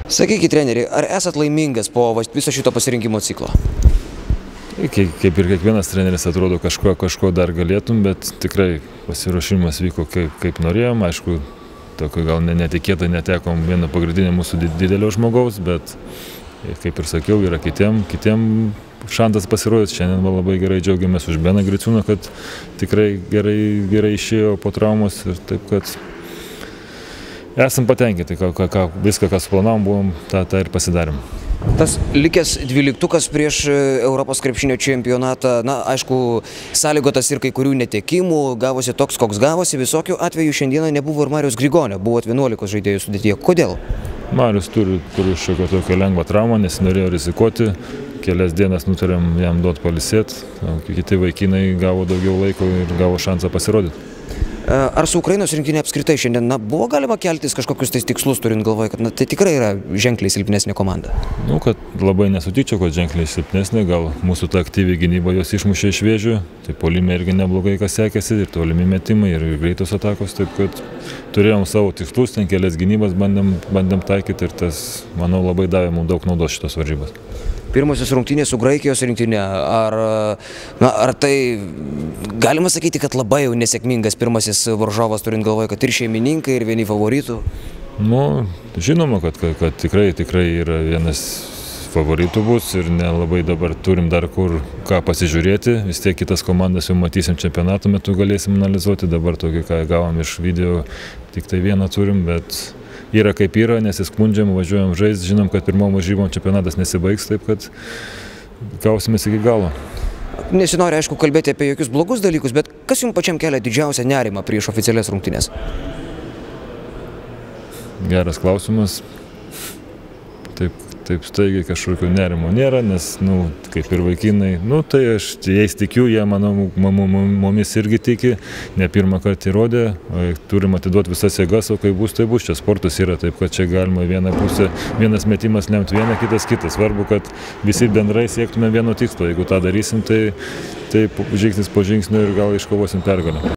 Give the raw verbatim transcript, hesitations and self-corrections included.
Sakykit, treneri, ar esat laimingas po viso šito pasirinkimo ciklo? Kaip, kaip ir kiekvienas treneris atrodo, kažko, kažko dar galėtum, bet tikrai pasiruošimas vyko kaip, kaip norėjom. Aišku, tokio gal netikėtai netekom vieno pagrindinio mūsų didelio žmogaus, bet kaip ir sakiau, yra kitiem, kitiem šansas pasirodyti. Šiandien labai gerai džiaugiamės už Beną Griciūną, kad tikrai gerai, gerai išėjo po traumos ir taip, kad esam patenkinti, ką, ką, viską, ką suplanavom, buvom, tą, tą ir pasidarėm. Tas likęs dvyliktukas prieš Europos krepšinio čempionatą, na, aišku, sąlygotas ir kai kurių netekimų, gavosi toks, koks gavosi. Visokių atvejų šiandieną nebuvo ir Mariaus Grigonio, buvo vienuolikos žaidėjų sudėtyje. Kodėl? Marius turi, turi šiokią tokią lengvą traumą, nes norėjo rizikuoti. Kelias dienas nutarėm jam duoti pailsėti, kiti vaikinai gavo daugiau laiko ir gavo šansą pasirodyti. Ar su Ukrainos rinktinė apskritai šiandien na, buvo galima keltis kažkokius tais tikslus, turint galvoje, kad na, tai tikrai yra ženkliai silpnesnė komanda? Nu, kad labai nesutikčiau, kad ženkliai silpnesnė, gal mūsų ta aktyvi gynyba jos išmušė iš vėžių, tai puolime irgi neblogai kas sekėsi, ir tolimi metimai, ir greitos atakos, taip kad turėjom savo tikslus, ten kelias gynybas bandėm, bandėm taikyti ir tas, manau, labai davė mums daug naudos šitos varžybos. Pirmosios rungtynės su Graikijos rinktinė, ar, na, ar tai galima sakyti, kad labai jau nesėkmingas pirmasis varžovas, turint galvoje, kad ir šeimininkai, ir vieni favoritų? Nu, žinoma, kad, kad, kad tikrai, tikrai yra vienas favoritų bus ir nelabai dabar turim dar kur ką pasižiūrėti, vis tiek kitas komandas jau matysim čempionato metu, galėsim analizuoti, dabar tokį, ką gavom iš video, tik tai vieną turim, bet yra kaip yra, nesiskundžiam, važiuojam žaisti, žinom, kad pirmom varžybom čempionatas nesibaigs, taip kad gausimės iki galo. Nesinori, aišku, kalbėti apie jokius blogus dalykus, bet kas jums pačiam kelia didžiausią nerimą prieš oficialias rungtynes? Geras klausimas. Taip, taip staigiai kažkokio nerimo nėra, nes, nu, kaip ir vaikinai, nu, tai aš jais tikiu, jie, manau, mumis irgi tiki, ne pirmą kartą įrodė, turim atiduoti visas jėgas, o kai bus, tai bus. Čia sportas yra taip, kad čia galima vieną pusę, vienas metimas lemti vieną, kitas kitas. Svarbu, kad visi bendrai siektume vieno tikslo. Jeigu tą darysim, tai, tai žingsnis po žingsnio ir gal iškovosim pergalę.